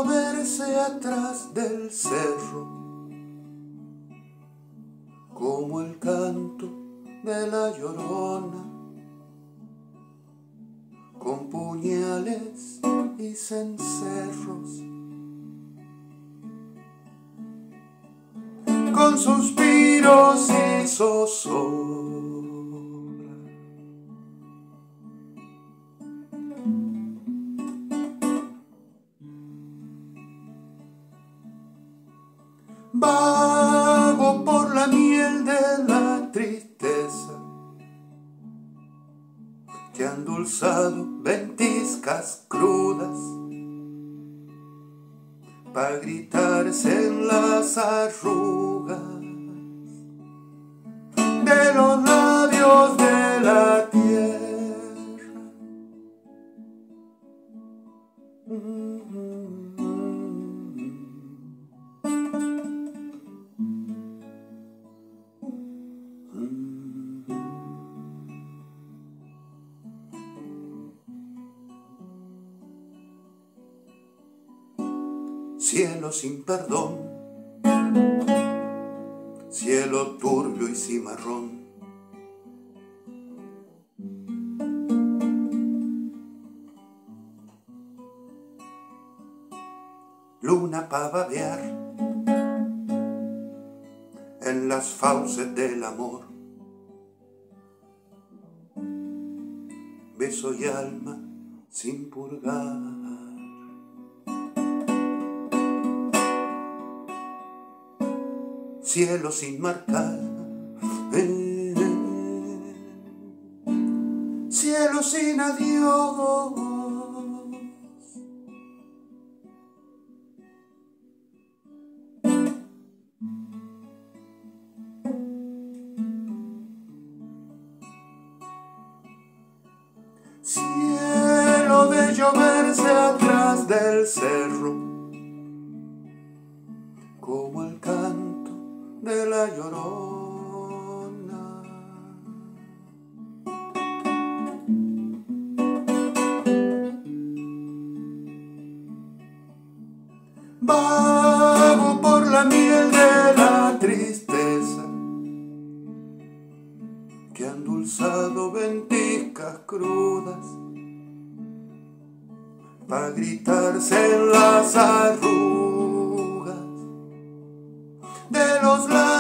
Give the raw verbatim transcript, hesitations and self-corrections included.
bello verse atrás del cerro, como el canto de la llorona, con puñales y cencerros, con suspiros y zozobra. Vago por la miel de la tristeza que han endulzado ventiscas crudas pa' gritarse en las arrugas de los labios de la tierra. Cielo sin perdón, cielo turbio y cimarrón, luna pa' babear en las fauces del amor, beso y alma sin purgar. Cielo sin marcar, eh, eh, cielo sin adiós, cielo de lloverse atrás del cerro, como el canto de la llorona. Vago por la miel de la tristeza que han endulzado ventiscas crudas pa' gritarse en las arrugas de los labios